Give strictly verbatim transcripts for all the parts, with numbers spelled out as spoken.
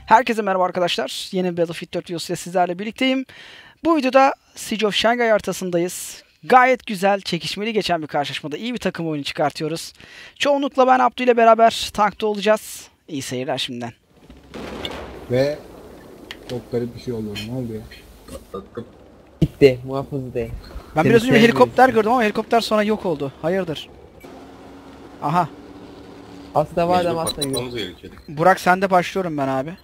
Herkese merhaba arkadaşlar. Yeni Battlefield dört videosuyla sizlerle birlikteyim. Bu videoda Siege of Shanghai haritasındayız. Gayet güzel, çekişmeli geçen bir karşılaşmada iyi bir takım oyunu çıkartıyoruz. Çoğunlukla ben Abdü ile beraber tankta olacağız. İyi seyirler şimdiden. Ve çok garip bir şey oldu. Ne oldu ya? Gitti, muhafız değil. Ben Seni biraz önce bir helikopter sevmiyorum. gördüm ama helikopter sonra yok oldu. Hayırdır? Aha. Aslında var da Mecbur aslında yok. patlatmamız gerekiyor. Burak sende başlıyorum ben abi.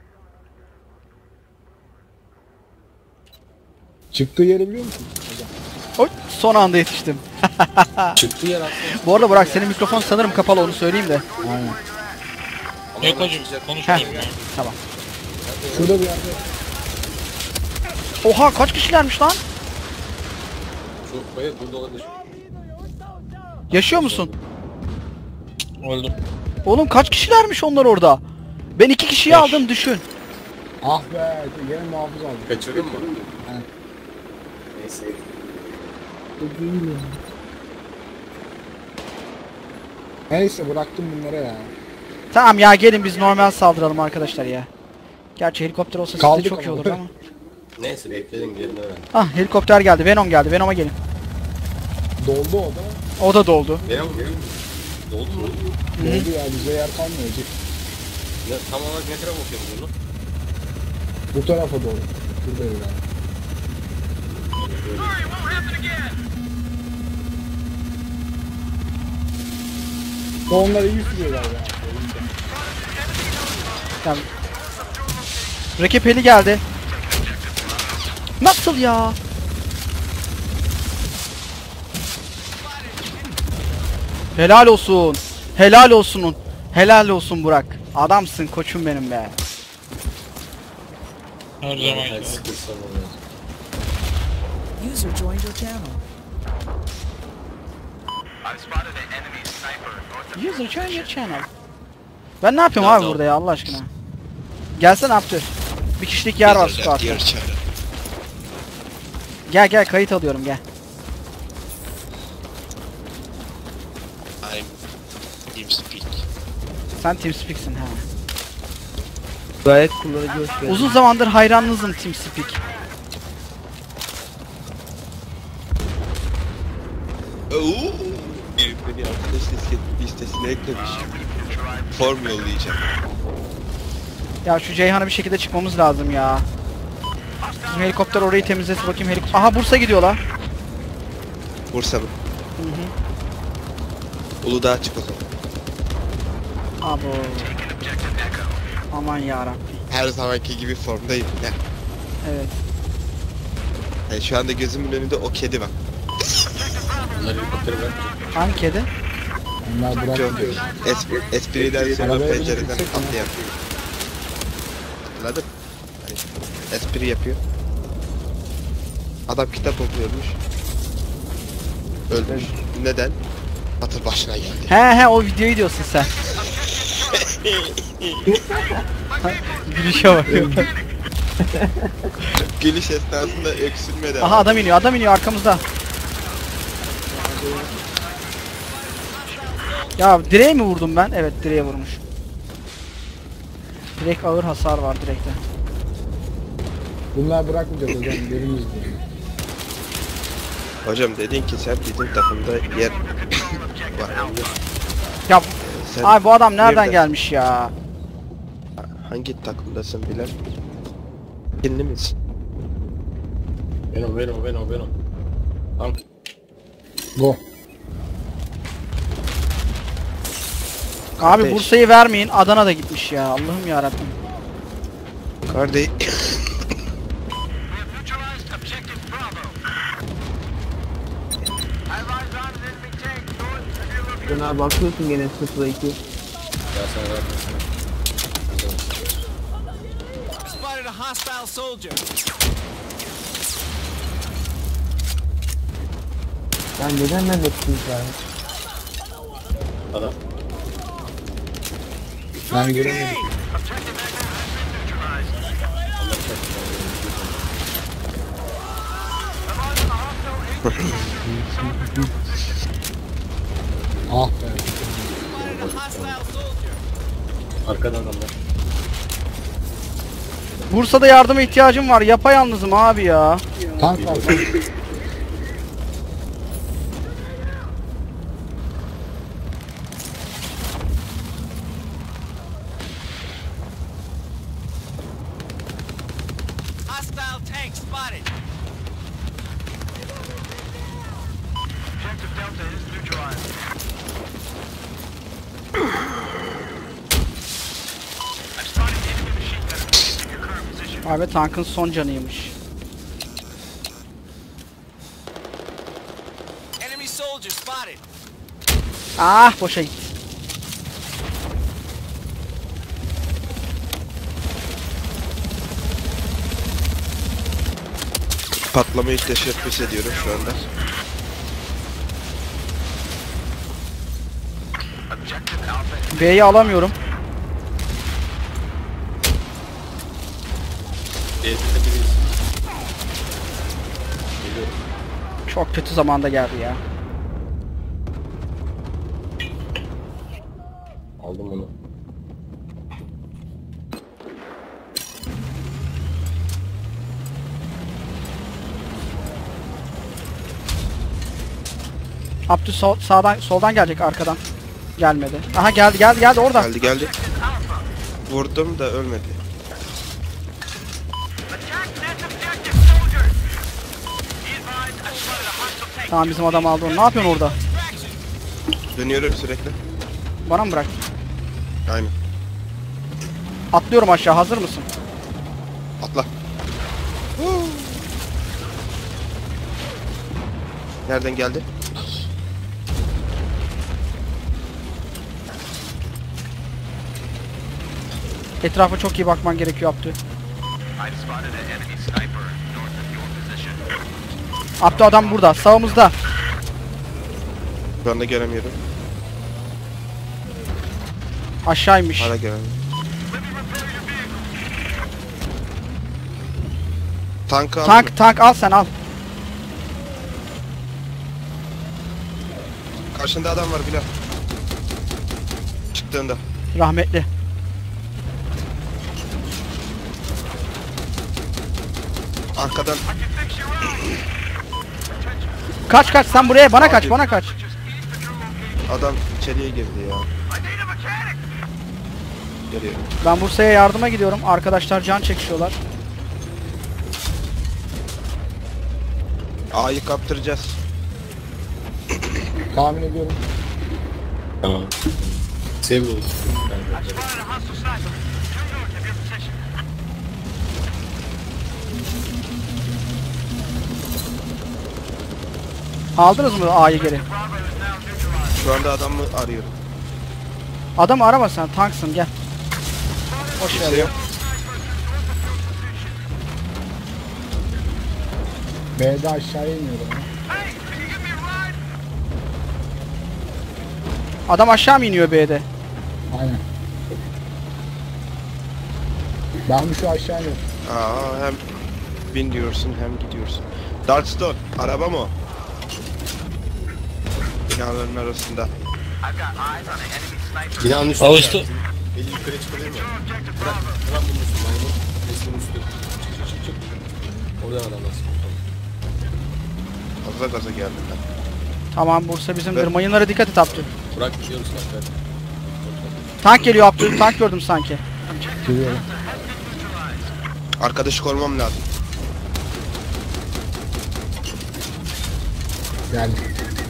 Çıktığı yeri biliyor musun? Hocam. Oy, son anda yetiştim. Çıktı yer aslında. Bu arada Burak senin mikrofon sanırım kapalı, onu söyleyeyim de. Aynen. Yok hacım Heh, konuşmuyorum ya. tamam. Şurada bir yerde. Oha, kaç kişilermiş lan? Şu bayır burada olabilir. Yaşıyor musun? Öldüm. Oğlum kaç kişilermiş onlar orada? Ben iki kişiyi Beş. aldım, düşün. Ah be, yine muhafız aldı. Kaçırdın mı? Evet. Neyse. Neyse bıraktım bunlara ya. Tamam ya, gelin biz normal saldıralım arkadaşlar ya. Gerçi helikopter olsa Kaldık sizde çok iyi ama. olurdu ama. Neyse bekledim gelin öğren. Ah, helikopter geldi, Venom geldi, Venom'a gelin. Doldu o da. O da doldu. Benim benim. Doldu mu? Doldu ya, bize yer kalmayacak. Ne, tam olarak ne tarafa bakıyorsun bunu? Bu tarafa doğru. Şurada yani. Onlar iyi sürüyorlar ya. Tamam. Rakip heli geldi. Nasıl ya? Helal olsun. Helal olsun. Helal olsun Burak. Adamsın koçum benim be. Her zaman Her gibi. sıkıntı sonra oluyor. User joined your channel. User join your channel. Ben ne yapıyorum abi burada ya, Allah aşkına? Gelsene Abdü. Bir kişilik yer var squad'da. Gel gel, kayıt alıyorum, gel. I'm TeamSpeak. Sen TeamSpeak'sin ha. Gayet kullanıcı hoş geldin. Uzun zamandır hayranınızım TeamSpeak. Oo! Bir beni arkadaş liste- listesine eklemiş. Form yollayacağım. Ya şu Ceyhan'a bir şekilde çıkmamız lazım ya. Bizim helikopter orayı temizlesin bakayım, helikopter. Aha, Bursa gidiyor la. Bursa mı? Hı hı. Uludağ'a çık o zaman. Abo. Aman yarabbim. Her zamanki gibi formdayım. Ya. Evet. Yani şu anda gözümün önünde o kedi var. Bunlar helikopteri bırak. Hangi kedi? Onlar Çok bırakmıyor. espri, espriden sonra Arabaya pencereden bindirsek mi? atlayan. Anladın? Hani espri yapıyor. Adam kitap okuyormuş. Ölmüş. Neden? Batır başına geldi. He he, o videoyu diyorsun sen. Gülüşe bak. Gülüş esnasında öksürme de. Aha, adam iniyor, adam iniyor arkamızda. Ya direğe mi vurdum ben? Evet, direğe vurmuş. Direkt ağır hasar var direkte. Bunlar bırakmayacak hocam. Yerimiz diyor. Hocam dedin ki sen bizim takımda yer var. Ya Sen abi, bu adam nereden neredesin? gelmiş ya? Hangi takımdasın bilen? Kinli misin? Benim benim benim benim. Tamam. Go. Abi Kardeş. Bursa'yı vermeyin, Adana da gitmiş ya. Allah'ım yarabbim. Kardeş. Buna bakıyorsun gene sıfıra iki. Ya sen rahat mısın? Spotted a hostile soldier. Ben neden ben de tutayım yani? Adam. Ben göremedim. Ah be. Arkadan adamlar. Bursa'da yardıma ihtiyacım var. Yapayalnızım abi ya. Tank var. Tank. Hostile tank spotted. Objective Delta is neutralized. I've spotted enemy machine gunners in your current position. Abi tankın son canıymış. Enemy soldier spotted. Ah boşa gitti. Patlamayı teşebbüs ediyorum şu anda. B'yi alamıyorum. B'ye tepedeyiz. Geliyorum. Çok kötü zamanda geldi ya. Aldım onu. Abdü sol, sağdan soldan gelecek arkadan. Gelmedi. Aha geldi geldi geldi orada. Geldi geldi. Vurdum da ölmedi. Attack net objective soldiers. Be advised, I've spotted a hostile tank. Tamam bizim adam aldı onu. Ne yapıyorsun orada? Dönüyorum sürekli. Bana mı bırak? Aynen. Atlıyorum aşağı. Hazır mısın? Atla. Nereden geldi? Etrafa çok iyi bakman gerekiyor Abdü. I've spotted an enemy sniper north of your position. Abdü adam burada. Sağımızda. Şu anda göremiyorum. Aşağıymış. Hala göremiyorum. Tankı al. Tank tank al sen al. Karşında adam var Bilal. Çıktığında. Rahmetli. Arkadan Kaç kaç sen buraya bana kaç bana kaç. adam içeriye girdi ya. Geliyor. Ben Bursa'ya yardıma gidiyorum. Arkadaşlar can çekişiyorlar. A'yı kaptıracağız. Tahmin ediyorum. Tamam. Save oldu. Ben de- Spotted a hostile sniper true north of your position. Aldınız mı A'yı geri? Bravo is now neutralized. Şu anda adamı arıyorum. Adamı arama sen tanksın gel. Hoş Kimse geldin. yok. B'de aşağıya iniyorum. Hey, can you give me a ride? Adam aşağı mı iniyor B'de? Aynen. Ben şu aşağı iniyorum. Aa, hem bin diyorsun hem gidiyorsun. Darkstone, araba mı o? Binaların arasında. I've got eyes on an enemy sniper. Binanın üstünde. Al işte. Eli yukarı çıkabilir mi? Bırak. Bırak bunun üstü. Maymun. Resmin üstü. Çık çık çık çık. Oradan adam nasıl? Fazla gaza geldim ben. Tamam Bursa bizimdir. Ben- Mayınlara dikkat et Abdü. Bırak gidiyoruz kanka. Tank geliyor Abdü. Tank gördüm sanki. Geliyorum. Arkadaşı korumam lazım. Geldim.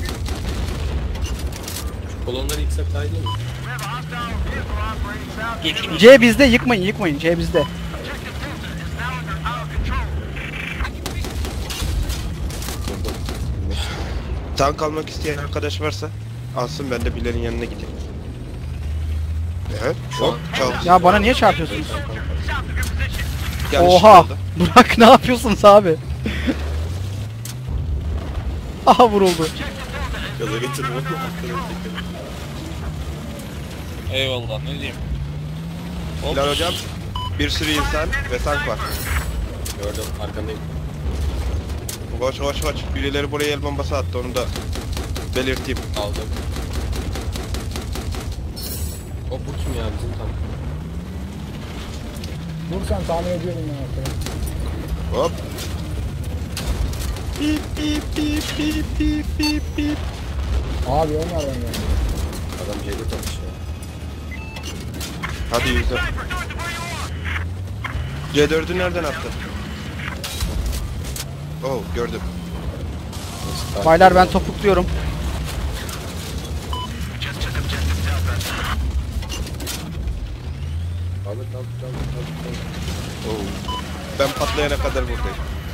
Kolonları yıksak daha iyi değil mi? Üçünüz. C bizde yıkmayın yıkmayın. C bizde. Tank almak isteyen arkadaş varsa alsın, ben de Bilal'in yanına gideyim. Evet. Hop çal. Ya bana niye çarpıyorsunuz? Yanlış Oha! oldu. Burak ne yapıyorsunuz abi? Aha vuruldu. Gaza getirdim. Eyvallah ne diyeyim. Bilal hocam, bir sürü insan ve tank var. Gördüm arkandayım. Koş koş koş. Birileri buraya el bombası attı, onu da belirteyim. Aldım. O bu kim ya bizim tam? Vursan tahmin ediyorum ben artık. Hop. Bip bip bip bip bip bip bip. Abi onlar ben geldim. Adam C dört atmış ya. Hadi yüzde. C dördü nereden attın? Oh gördüm. Baylar ben topukluyorum. Kaldır kaldır kaldır kaldır kaldır. Oh. Ben patlayana kadar buradayım.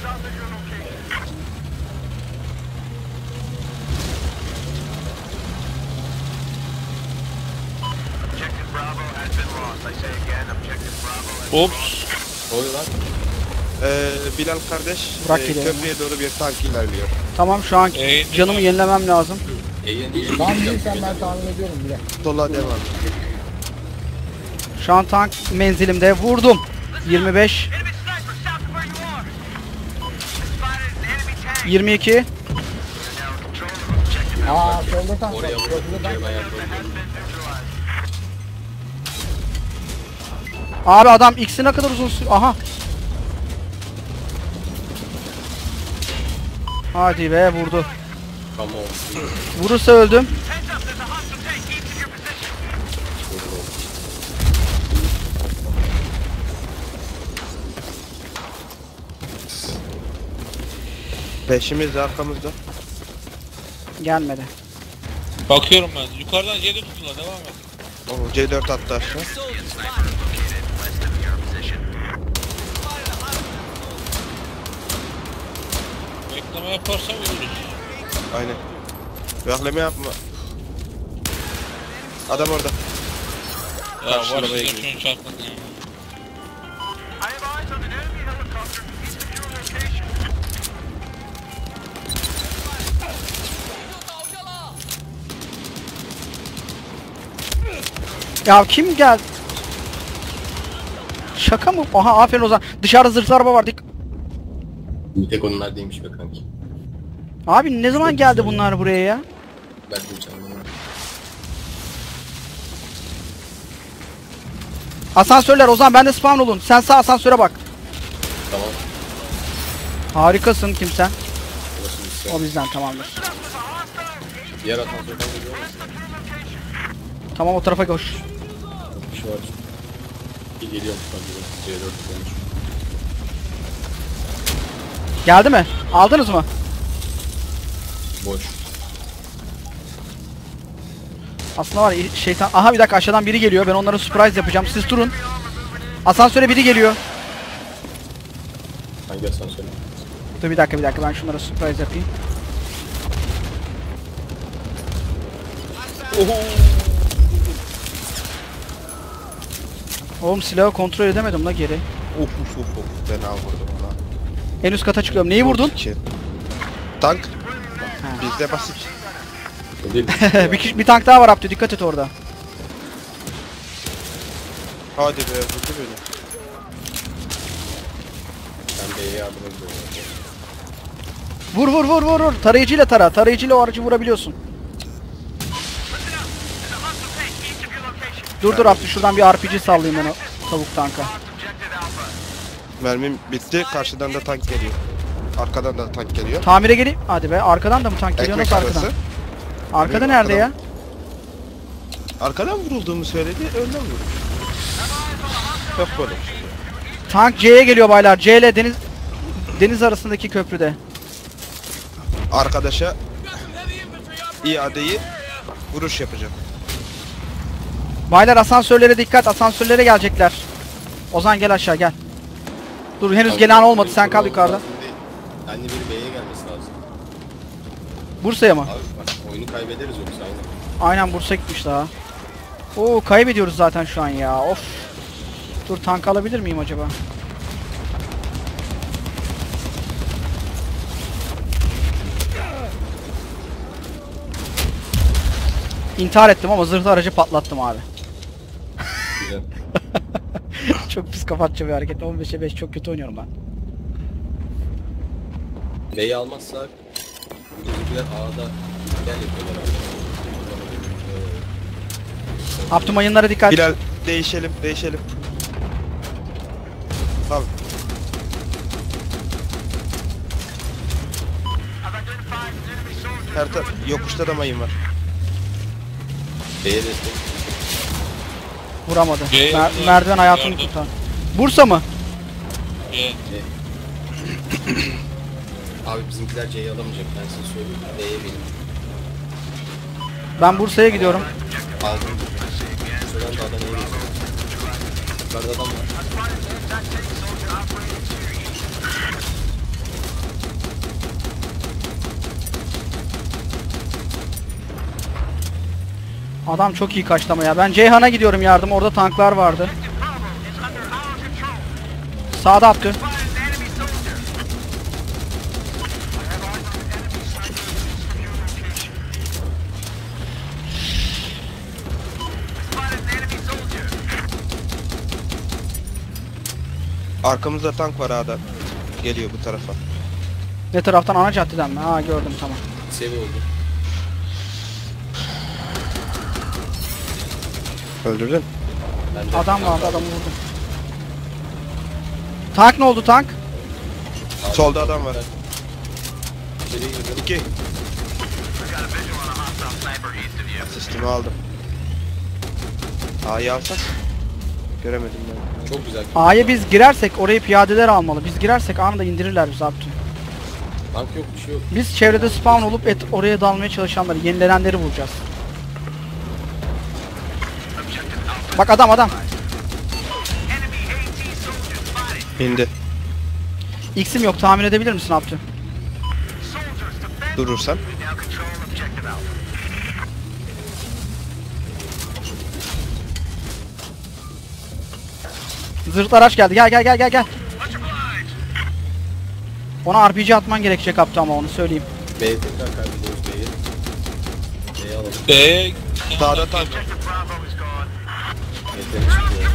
Objective Bravo has been lost. I say again, Objective Bravo has Ops. Ne oluyor lan? Ee, Bilal kardeş Bırak e, gidelim. köprüye doğru bir tank ilerliyor. Tamam şu an Ee, canımı yenilemem lazım. Eğen iyi. Tam değilsen ben tahmin ediyorum bile. Sola devam. Şu an tank menzilimde. Vurdum. yirmi beş. enemy sniper south of where you are. Spotted an enemy tank. yirmi iki. Now control of objective. Aa solda tank var. Oraya Köprüde vurdum. tank var. Bayağı Has vurdum. been neutralized. Abi adam X'i ne kadar uzun sür... Aha. Hadi be vurdu. Come on. Vurursa öldüm. Heads up, there's a hostile tank east of your position. Peşimizde arkamızda. Gelmedi. Bakıyorum ben. Yukarıdan C dört tuttular. Devam et. Oh, C dört attı aşağı. Sniper located west of your position. Bekleme yaparsam ölürüz. Aynen. Bekleme yapma. Adam orada. Ya Karşılamaya var size gidiyor. şunu çarpmadın ya. I have eyes on an enemy helicopter east of your location. Ya kim geldi? Şaka mı? Aha aferin Ozan. Dışarıda zırhlı araba var. Dik- Bir tek onlar değilmiş be kanki. Abi ne zaman geldi bunlar buraya ya? Ben de canım. Asansörler Ozan bende spawn olun. Sen sağ asansöre bak. Tamam. Harikasın kimsen. Burası bir O şey. bizden tamamdır. Diğer asansörden geliyor musun? Tamam o tarafa koş. Bir şey var. Bir geliyormuş kanki. C dört olmuş. Geldi mi? Aldınız mı? Boş. Aslında var ya, şeytan. Aha bir dakika aşağıdan biri geliyor. Ben onlara surprise yapacağım. Siz durun. Asansöre biri geliyor. Hangi asansör? Dur bir dakika bir dakika ben şunlara surprise yapayım. Oğlum silahı kontrol edemedim la geri. Uf uf uf uf. Fena vurdum ona. En üst kata çıkıyorum. Neyi vurdun? İki. Tank. Bizde basit. O değil. bir, kişi- bir tank daha var Abdü. Dikkat et orada. Hadi be vurdu beni. Ben B'ye yardım ediyorum. Vur vur vur vur vur. Tarayıcıyla tara. Tarayıcıyla o aracı vurabiliyorsun. There's a hostile tank east of your location. Dur dur Abdü şuradan bir R P G sallayayım ben o tavuk tanka. Objective Alpha. Mermim bitti. Karşıdan da tank geliyor. Arkadan da tank geliyor. Tamire geleyim. Hadi be arkadan da mı tank geliyor? Ekmek Nasıl arkadan? arası. Arkada Benim nerede ya? arkadan. Arkadan vurulduğumu söyledi. Önden vurdu. Yok böyle bir şey. Tank C'ye geliyor baylar. C ile deniz deniz arasındaki köprüde. Arkadaşa iadeyi vuruş yapacağım. Baylar asansörlere dikkat. Asansörlere gelecekler. Ozan gel aşağı gel. Dur henüz gelen olmadı. Sen kal yukarıda. Anne biri B'ye gelmesi lazım. Bursa'ya mı? Abi bak oyunu kaybederiz yoksa aynen. Aynen Bursa gitmiş daha. Oo kaybediyoruz zaten şu an ya. Of. Dur tank alabilir miyim acaba? İntihar ettim ama zırhlı aracı patlattım abi. Güzel. Çok psikopatça bir hareket. on beşe beş çok kötü oynuyorum ben. B'yi almazsak bizimkiler A'da gel yapıyorlar abi. Abdü mayınlara dikkat. Bilal değişelim değişelim. Tamam. Her taraf yokuşta da mayın var. B'ye destek. Vuramadı. G- Mer- merdiven hayatını Yardım. kurtar. Bursa mı? G. Abi bizimkiler C'yi alamayacak, ben size söyleyeyim. B'ye benim. Ben Bursa'ya gidiyorum. Aldım. Bursa'dan da Adana'ya geçiyorum. Yukarıda adam var. Adam çok iyi kaçtı ama ya. Ben Ceyhan'a gidiyorum yardım. Orada tanklar vardı. Sağda attı. Arkamızda tank var A'da. Geliyor bu tarafa. Ne taraftan? Ana caddeden mi? Ha gördüm, tamam. Sevi oldu. Öldürdün. Ben de Adam vardı, adamı vurdum. Tank ne oldu tank? Solda adam var. İçeriye girdim. İki. Asistimi aldım. A'yı alsak. Göremedim ben. Çok güzel. A'ya biz girersek orayı piyadeler almalı. Biz girersek anında indirirler bizi Abdü. Tank yok, bir şey yok. Biz çevrede spawn olup et oraya dalmaya çalışanları, yenilenenleri vuracağız. Bak adam adam. İndi. X'im yok, tahmin edebilir misin Abdü? Durursan. Zırhlı araç geldi. Gel gel gel gel gel. Ona R P G atman gerekecek Abdü ama onu söyleyeyim. B'ye tekrar kaybediyoruz B'yi. B'yi alalım. B. Sağda tank. B'den çıkıyor.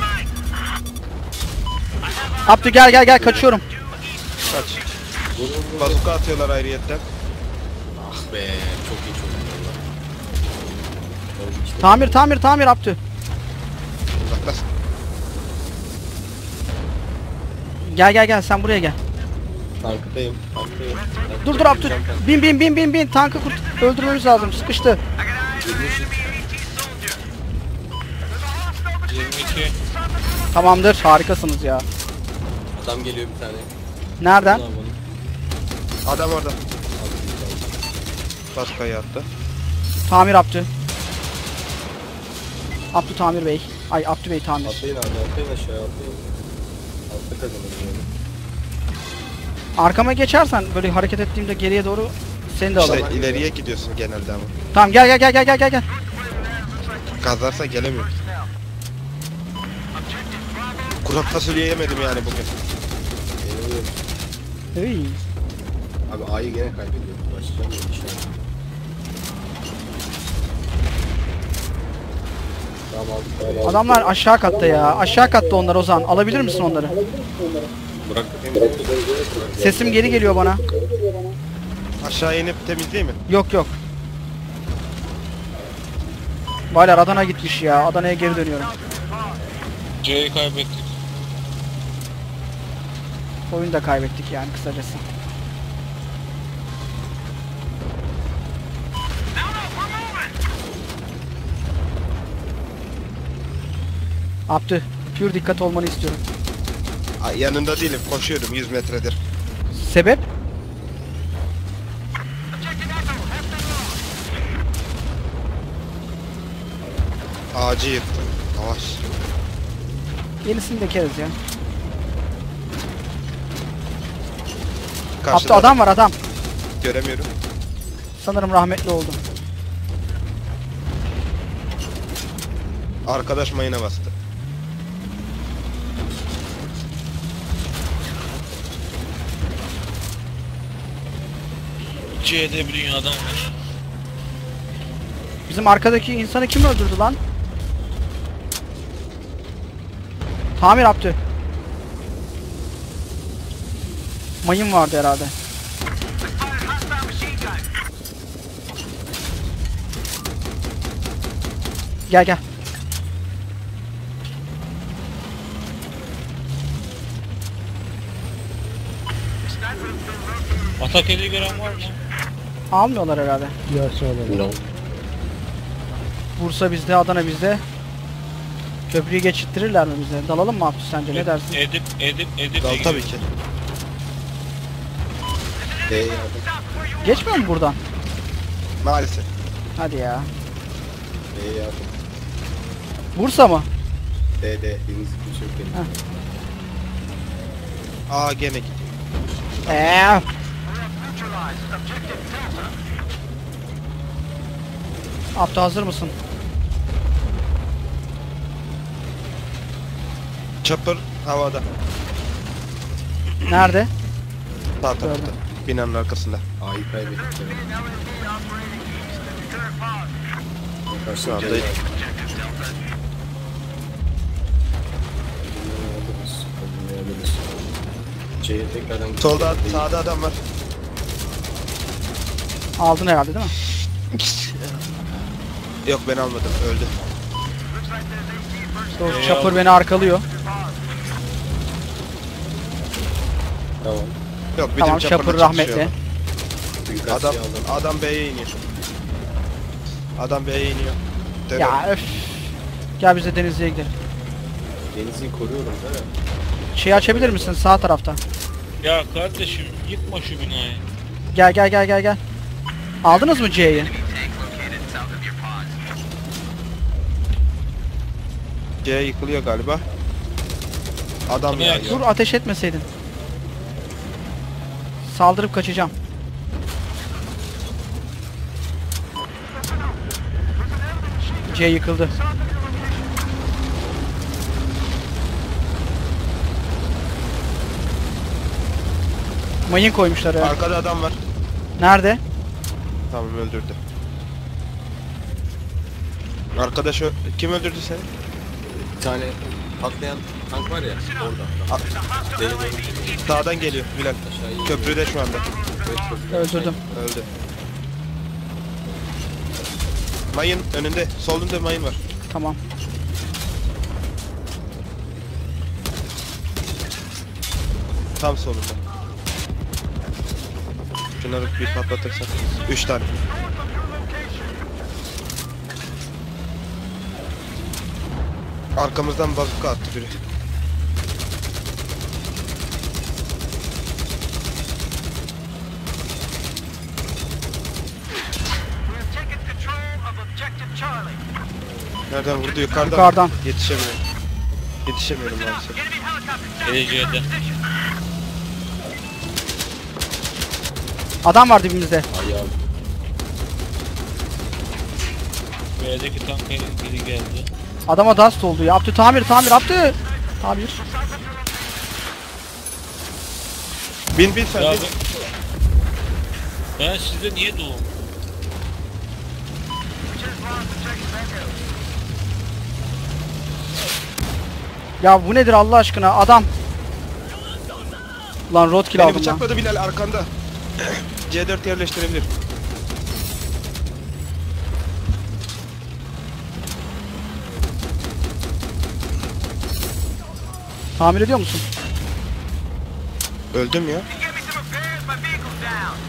Abdü gel gel gel, kaçıyorum. Kaç. Vur vur vur. Bazuka atıyorlar ayrıyetten. Ah be, çok iyi çok iyi valla. Oğlum işte Tamir tamir tamir Abdü. Uzaklaş. Gel gel gel, sen buraya gel. tanktayım, tanktayım. Ben Dur dur Abdü. gireceğim tanka. Bin bin bin bin bin. Tankı kurt öldürmemiz lazım. Sıkıştı. yirmi iki. Tamamdır. Harikasınız ya. Adam geliyor bir tane. Nereden? Ulan bunu. Adam orada. Bazukayı attı. Tamir Abdü. Abdü Tamir Bey. Ay Abdü Bey tamir. Atlayın abi, atlayın aşağıya, atlayın. Altta kazanırız yani. Arkama geçersen böyle hareket ettiğimde geriye doğru seni de alırım. İşte ileriye gidiyorsun genelde ama. Tamam gel gel gel gel gel gel gel. Gazlarsa gelemiyorum. Kuru fasulye yemedim yani bugün. Geliyor. Hey. Abi A'yı gene kaybediyoruz. Başlayacağım ya inşallah. Tamam aldık. Tamam, aldık. Adamlar aşağı katta ya. Aşağı katta onlar Ozan. Alabilir misin onları? Bırak bakayım. Sesim geri geliyor bana. Aşağı inip temizleyeyim mi? Yok yok. Baylar Adana gitmiş ya. Adana'ya geri dönüyorum. C'yi kaybettik. Oyunu da kaybettik yani kısacası. Abdü, pür dikkat olmanı istiyorum. Ay, yanında değilim. Koşuyorum yüz metredir. Sebep? Ağacı yıktım. Yavaş. Yenisini de keriz ya. Abdü Karşıda adam var adam. göremiyorum. Sanırım rahmetli oldu. Arkadaş mayına bastı. C'de bir dünya adam var. Bizim arkadaki insanı kim öldürdü lan? Tamir Abdü. Mayın vardı herhalde. Gel gel. Atak eli gören var mı? Almıyorlar herhalde. Yarısı olur. No. Bursa bizde, Adana bizde. Köprüyü geçittirirler mi bize? Dalalım mı Abdü sence? Ne dersin? Edip edip edip. Dal tabii ki. D yardım. Geçmiyor mu buradan? Maalesef. Hadi ya. D yardım. Bursa mı? D D. Deniz güç yok benim. Aa gene gidiyor. Eee. Abdü hazır mısın? Chopper havada. Nerede? Sağ tarafta. Binanın arkasında. A'yı kaybettik. Şu anda C'ye tekrardan solda sağda adam var. Aldın herhalde değil mi? Yok ben almadım öldü. Doğru, Chopper beni arkalıyor. Tamam. Yok bizim Tamam, Chopper'la Chopper çatışıyor. rahmetli. Suikastçı Adam aldım. adam B'ye iniyor. Adam B'ye iniyor. Devam. Ya öf. Gel biz de Denizli'ye gidelim. Deniz'i koruyorum değil mi? Şeyi açabilir misin sağ tarafta? Ya kardeşim yıkma şu binayı. Gel gel gel gel gel. Aldınız mı C'yi? C yıkılıyor galiba. Adam Tabii, ya. Dur, ateş etmeseydin. Saldırıp kaçacağım. C yıkıldı. Mayın koymuşlar ya. Arkada adam var. Nerede? Tamam öldürdü. Arkadaş ö- kim öldürdü seni? Bir tane patlayan tank var ya orada. D'ye doğru gidiyor. Sağdan geliyor Bülent. Aşağı iniyor. Köprüde şu anda. Evet, köprüde. Öldürdüm. Öldü. Mayın önünde. Solunda mayın var. Tamam. Tam solunda. Şunları bir patlatırsak. Üç tane. Arkamızdan bazuka attı biri. Taking control of objective Charlie. Nereden vurdu? Yukarıdan. Yukarıdan. Yetişemiyorum. Yetişemiyorum maalesef. Enemy helicopter Eli C'de. position. Adam var dibimizde. Ayağım. B'deki tank biri geldi. Adama dust oldu ya. Abdü tamir tamir Abdü. Tamir. Bin bin sen Ya bin. ben, ben sizde niye doğum? Ya bu nedir Allah aşkına adam. Lan roadkill Beni aldım lan. bıçakladı Bilal arkanda. C dört yerleştirebilir. Tamir ediyor musun? Öldüm ya. Get me some repairs. My vehicle's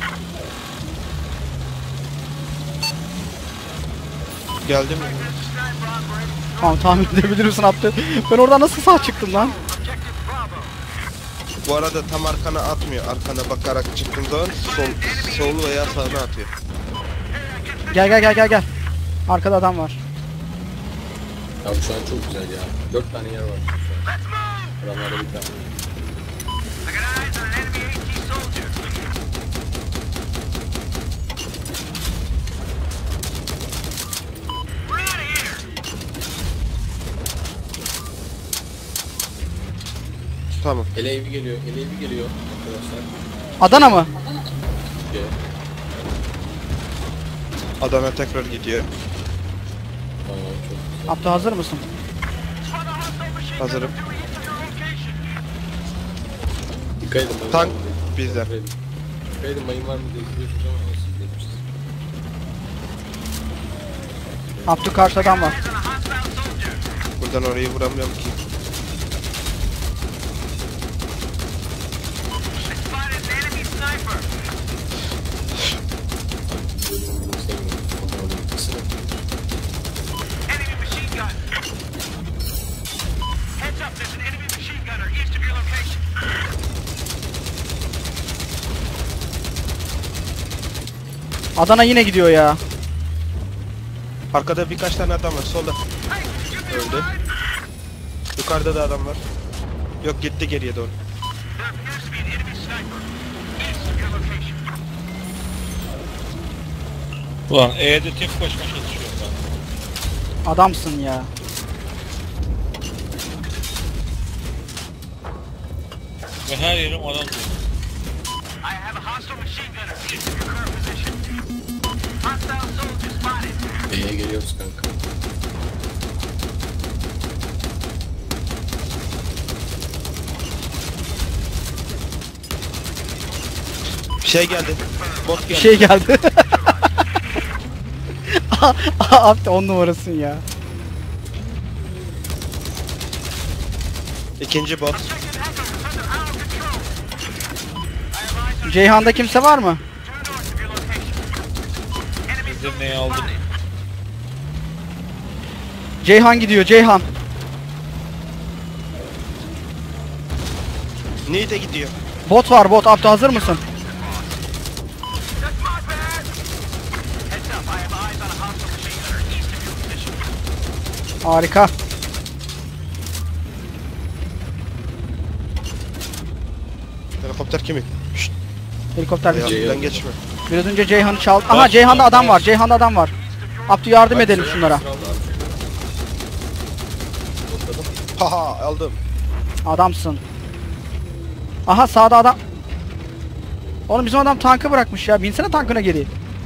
down. Geldim. Tamam tahmin edebilir misin Abdü? Ben oradan nasıl sağ çıktım lan? Objective Bravo. Bu arada tam arkana atmıyor. Arkana bakarak çıktığın zaman sol, sol veya sağına atıyor. Gel gel gel gel gel. Arkada adam var. Ya şu an çok güzel ya. Dört tane yer var şu an. Adamlarda bir tane. I got eyes on an enemy AT soldier. We're out of here. Tamam. Ele evi geliyor. Ele evi geliyor arkadaşlar. Adana mı? C. Adana tekrar gidiyor. Tamam çok güzel. Abdü hazır mısın? Hazırım. Dikkat edin mayın Tank var mı diye. bizden. Dikkat edin. Dikkat edin mayın var mı diye gidiyorsunuz ama siz demişsiniz. Abdü karşı adam var. Buradan orayı vuramıyorum ki. Spotted an enemy sniper. Adana yine gidiyor ya. Arkada birkaç tane adam var. Solda. Öldü. Yukarıda da adam var. Yok gitti geriye doğru. Ulan E'de tek başıma çalışıyorum ben. Adamsın ya. Ve her yerim adam dolu. I have a hostile machine gunner east of your current position. Hostile soldier spotted. B'ye geliyoruz kanka. Şey geldi. Bot Bir geldi. şey geldi. Abi on numarasın ya. İkinci bot. Ceyhan'da kimse var mı? Bizim neyi aldık? Ceyhan gidiyor, Ceyhan. Neyde gidiyor? Bot var, bot. Abdü hazır mısın? Harika. Helikopter kimin? Şşt. Helikopter bir Ayağımdan geçme. Biraz önce Ceyhan'ı çaldı. Aha Ceyhan'da adam var. Ceyhan'da adam var. Abdü yardım edelim şunlara. Haha aldım. Adamsın. Aha sağda adam. Oğlum bizim adam tankı bırakmış ya. Binsene tankına geri.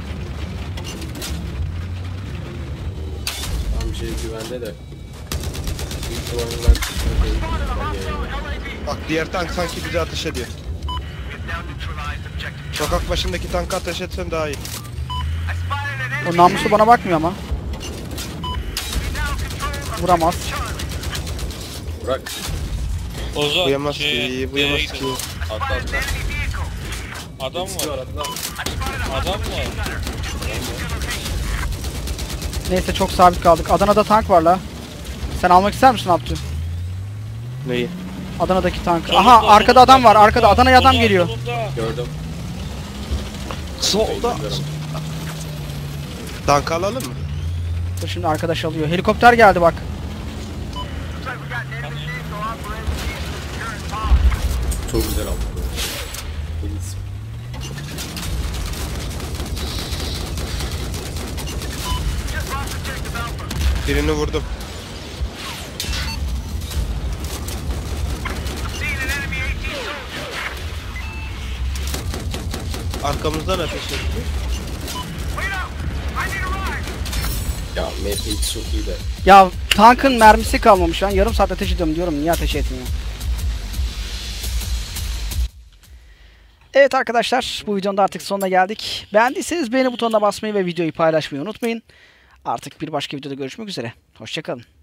Tam şey güvende de. Büyük ihtimalle Bak diğer tank sanki bize ateş ediyor. Sokak başındaki tanka ateş etsen daha iyi. O namuslu bana bakmıyor ama. Vuramaz. Burak. Ozan Buyamaz şeye, ki, D'ye buyamaz ki. gidelim. Atla atla. Adam Hepsi var. var atla. Adam var. Neyse çok sabit kaldık. Adana'da tank var la. Sen almak ister misin Abdü? Neyi? Adana'daki tank. Solunda, Aha arkada solunda, adam var. Arkada solunda, Adana'ya adam solunda, geliyor. solunda. Gördüm. Solda. Tank alalım mı? Dur şimdi arkadaş alıyor. Helikopter geldi bak. Çok güzel aldık. Deniz. Birini vurdum. Arkamızdan ateş etti. Ya Matrix çok iyi de. Ya tankın mermisi kalmamış lan. Yarım saat ateş ediyorum diyorum. Niye ateş etmiyor? Evet arkadaşlar, bu videonun da artık sonuna geldik. Beğendiyseniz beğeni butonuna basmayı ve videoyu paylaşmayı unutmayın. Artık bir başka videoda görüşmek üzere. Hoşça kalın.